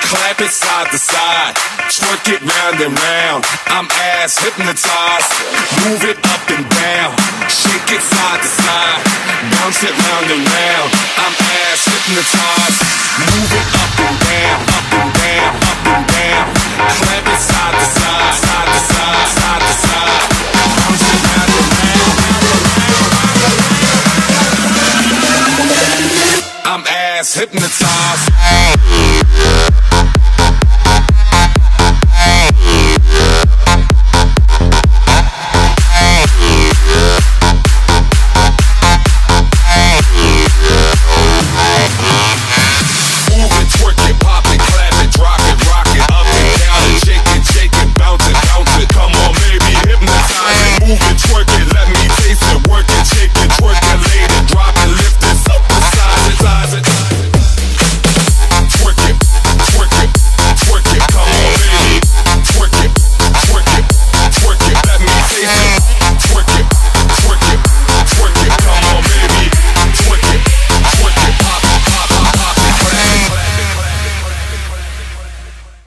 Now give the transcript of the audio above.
Clap it side to side, twerk it round and round. I'm ass hypnotized, move it up and down. Shake it side to side, bounce it round and round. I'm ass hypnotized, move it up and down, up and down, up